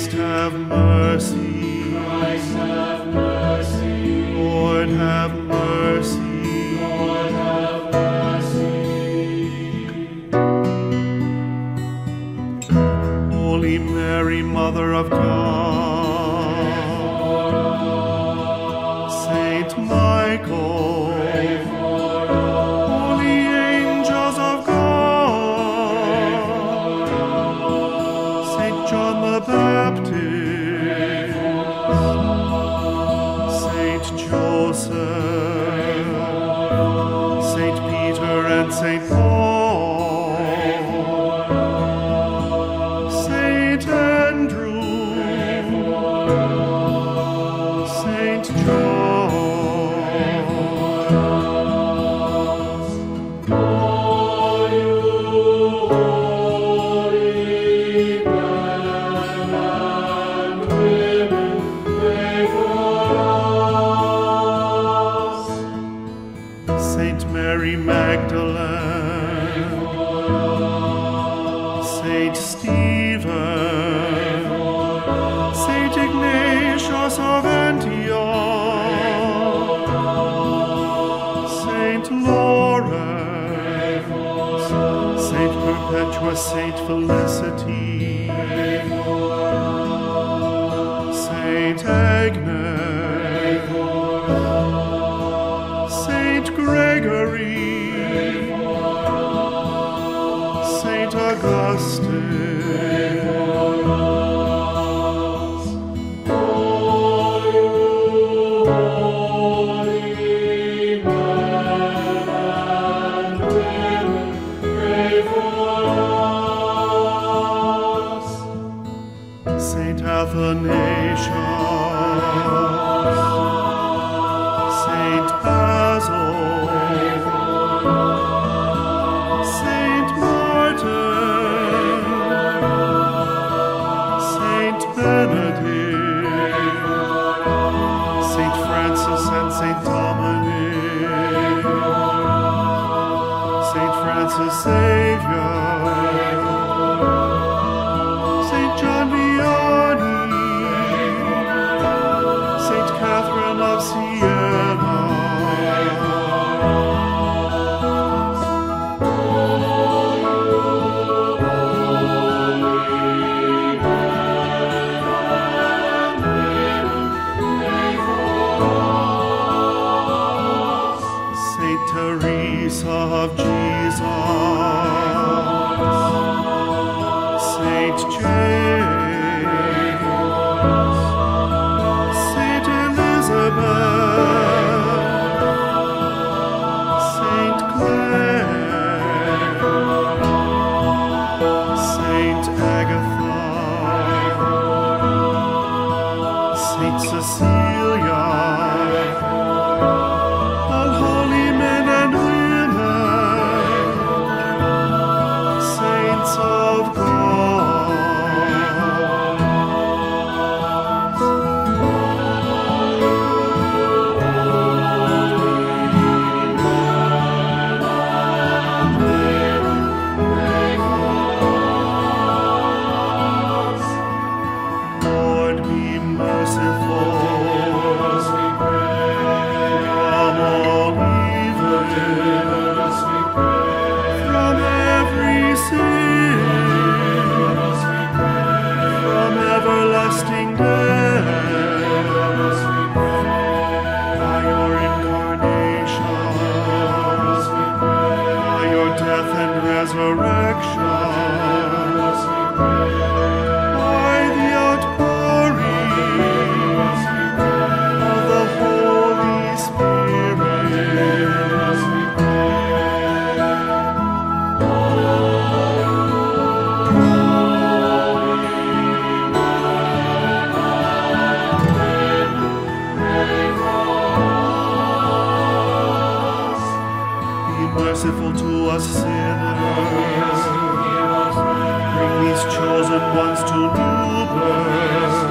Christ have mercy. Christ have mercy. Lord have mercy. Lord have mercy. Holy Mary, Mother of God, Saint Michael, Pray for us. holy angels of God, Saint John the Baptist, Saint Joseph, Saint Peter and Saint Paul, Saint Andrew, Saint John. All you holy men and women, pray for us. Saint Mary Magdalene, Saint Stephen, Saint Ignatius of Antioch, Saint Lawrence, Saint Perpetua, Saint Felicity, Saint Agnes, Saint Gregory, Saint Augustine, All you holy men and women, pray for us. Saint Athanasius, Saint Basil, Saint Martin, Saint Benedict, Saint Francis and Saint Dominic, Saint Francis Xavier, Saint John Vianney, Saint Catherine of Siena, Saint Teresa of Jesus, Saint James, Saint Elizabeth, Saint Clare, Saint Agatha, Saint Cecilia, all holy men and women, saints of God. Lord, be merciful. From all evil, from every sin, from everlasting death, by your incarnation, by your death and resurrection, by the outpouring of the Holy Spirit. Be merciful to us sinners. Bring these chosen ones to new birth.